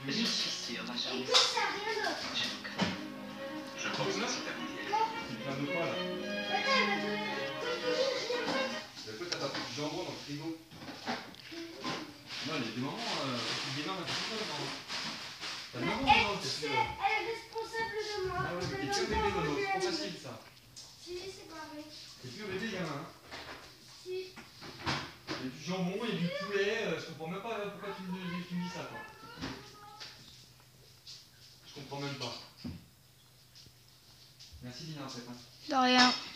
Mais je suis sûre, ma chérie. Écoute, ça rien d'autre. Je vous connais. Je pense que c'est terminé. Tu viens de quoi là? Attends, elle m'a donné un truc. Pourquoi t'as pas pris du jambon dans le frigo? Non, il y a des moments, tu démarres un petit peu, non? T'as 9 ans, non? Elle est responsable de moi. Ah ouais, mais t'es plus un bébé, Nono, c'est trop facile ça. Si, c'est pas vrai. T'es plus un bébé, gamin. Hein. Si. Il y a du jambon, il y a du poulet, je comprends même pas pourquoi tu me dis ça, quoi. Je comprends même pas. Merci Lina, en fait. Hein. De rien.